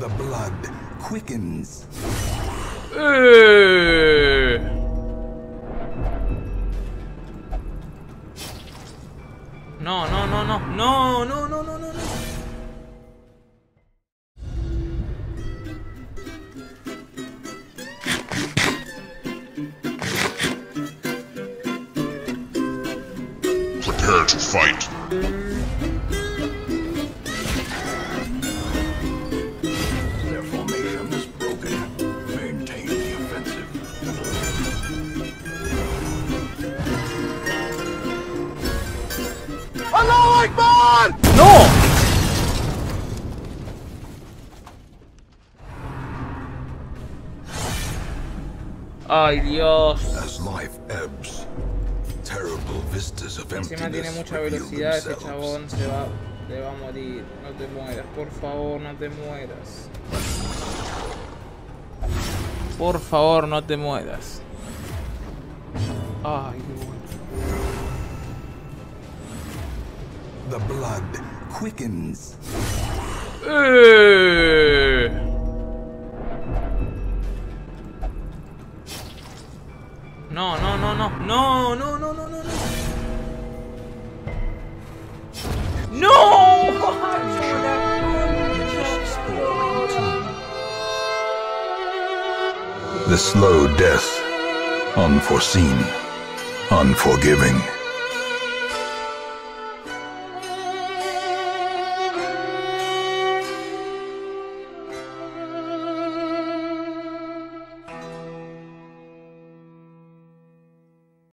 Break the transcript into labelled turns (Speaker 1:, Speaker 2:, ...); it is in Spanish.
Speaker 1: The blood quickens.
Speaker 2: No, no, no, no, no, no, no, no, no.
Speaker 3: Prepare to fight.
Speaker 1: Their formation is broken. Maintain the offensive. Allahu Akbar!
Speaker 2: ¡No! Ay, Dios.
Speaker 1: As life ebbs, terrible vistas of
Speaker 2: Encima tiene
Speaker 1: emptiness
Speaker 2: mucha
Speaker 1: reveal
Speaker 2: velocidad ese
Speaker 1: themselves.
Speaker 2: chabón, se va a morir. No te mueras, por favor, no te mueras. Por favor, no te mueras. Ay, qué bueno.
Speaker 1: The blood quickens.
Speaker 2: No, no, no, no, no, no, no, no, no, no. ¡No!
Speaker 1: The slow death, unforeseen, unforgiving.